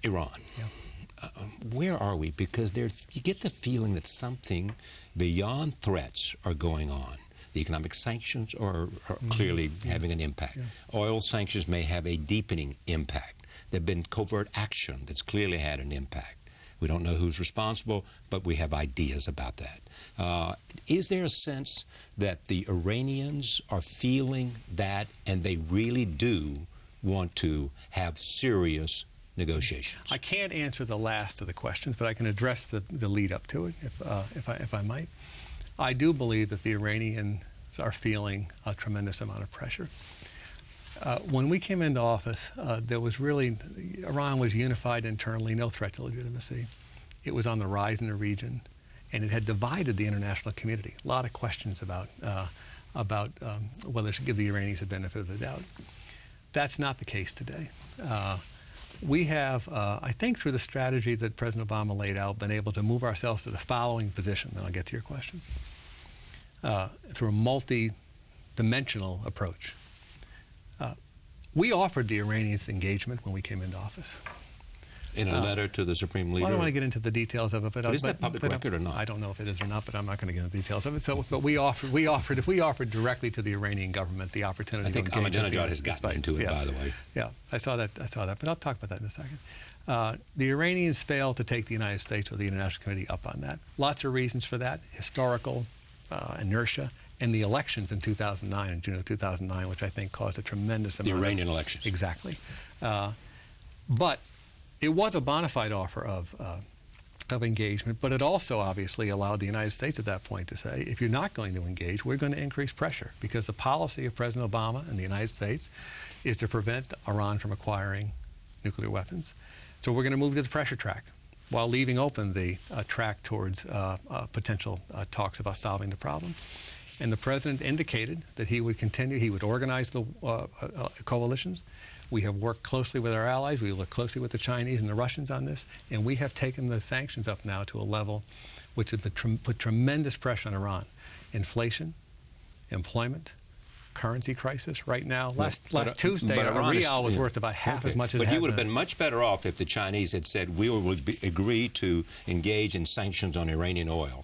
Iran. Yeah. Where are we? Because you get the feeling that something beyond threats are going on. The economic sanctions are clearly having an impact. Yeah. Oil sanctions may have a deepening impact. There have been covert action that's clearly had an impact. We don't know who's responsible, but we have ideas about that. Is there a sense that the Iranians are feeling that and they really do want to have serious negotiations? I can't answer the last of the questions, but I can address the lead up to it, if I might. I do believe that the Iranians are feeling a tremendous amount of pressure. When we came into office, Iran was unified internally, no threat to legitimacy. It was on the rise in the region, and it had divided the international community. A lot of questions about whether it should give the Iranians the benefit of the doubt. That's not the case today. We have, I think through the strategy that President Obama laid out, been able to move ourselves to the following position, then I'll get to your question, through a multi-dimensional approach. We offered the Iranians engagement when we came into office. In a letter to the Supreme Leader? Well, I don't want to get into the details of it, but is that public record or not? I don't know if it is or not, but I'm not going to get into the details of it. So, but we offered directly to the Iranian government the opportunity. I think Ahmadinejad has gotten into it, by the way. Yeah, I saw that. But I'll talk about that in a second. The Iranians failed to take the United States or the international community up on that. Lots of reasons for that: historical inertia, and the elections in 2009, in June of 2009, which I think caused a tremendous amount. The Iranian elections. Exactly. But it was a bona fide offer of engagement, but it also obviously allowed the United States at that point to say, if you're not going to engage, we're going to increase pressure, because the policy of President Obama and the United States is to prevent Iran from acquiring nuclear weapons. So we're going to move to the pressure track, while leaving open the track towards potential talks about solving the problem. And the President indicated that he would continue, he would organize the coalitions. We have worked closely with our allies. We work closely with the Chinese and the Russians on this. And we have taken the sanctions up now to a level which has put tremendous pressure on Iran. Inflation, employment, currency crisis. Right now, last Tuesday, a rial was worth about half as much as it had. But he would have been much better off if the Chinese had said, we will agree to engage in sanctions on Iranian oil,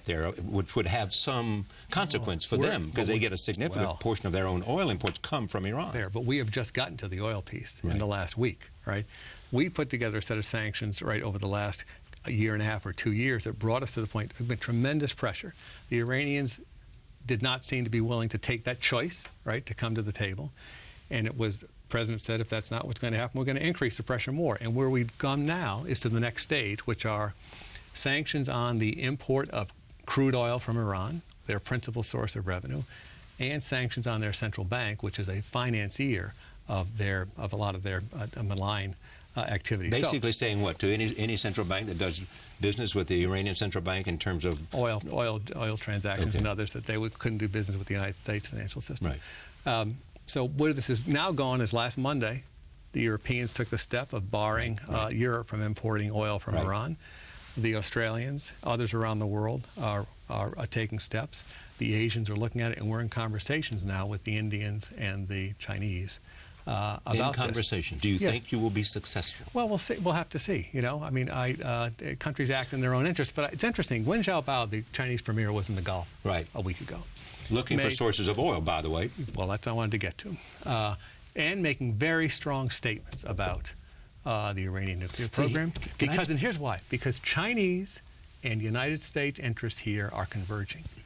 which would have some consequence for them, because they get a significant portion of their own oil imports come from Iran. But we have just gotten to the oil piece in the last week, right? We put together a set of sanctions, right, over the last year and a half or 2 years that brought us to the point of tremendous pressure. The Iranians did not seem to be willing to take that choice, right, to come to the table. And it was, the President said, if that's not what's going to happen, we're going to increase the pressure more. And where we've gone now is to the next stage, which are sanctions on the import of crude oil from Iran, their principal source of revenue, and sanctions on their central bank, which is a financier of a lot of their malign activities. Basically saying what to any central bank that does business with the Iranian central bank in terms of oil transactions and others, that they couldn't do business with the United States financial system. Right. So where this is now gone is last Monday, the Europeans took the step of barring Europe from importing oil from Iran. The Australians, others around the world are taking steps. The Asians are looking at it, and we're in conversations now with the Indians and the Chinese about conversations. Do you think you will be successful? Well, we'll see. We'll have to see. You know, I mean, countries act in their own interest. But it's interesting. Wen Xiaobao, the Chinese premier, was in the Gulf a week ago, looking for sources of oil, by the way. Well, that's what I wanted to get to, and making very strong statements about the Iranian nuclear program. And here's why: because Chinese and United States interests here are converging.